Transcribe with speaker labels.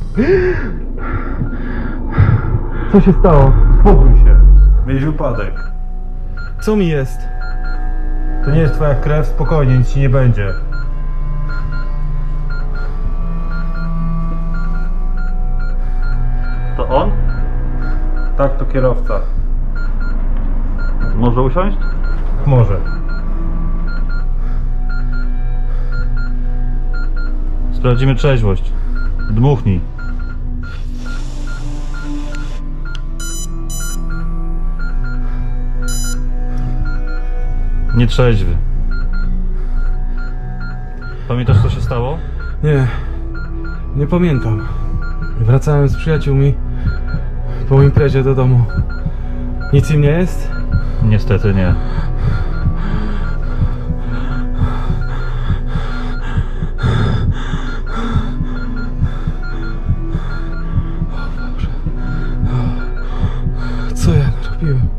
Speaker 1: Co się stało?
Speaker 2: Spokój się. Miałeś wypadek.
Speaker 1: Co mi jest?
Speaker 2: To nie jest twoja krew, spokojnie, nic ci nie będzie.
Speaker 3: To on?
Speaker 2: Tak, to kierowca.
Speaker 3: Może usiąść?
Speaker 2: Może.
Speaker 3: Sprawdzimy trzeźwość. Dmuchnij. Nietrzeźwy. Pamiętasz, co się stało?
Speaker 1: Nie pamiętam. Wracałem z przyjaciółmi po imprezie do domu. Nic im nie jest?
Speaker 3: Niestety nie.
Speaker 1: Co ja narobiłem?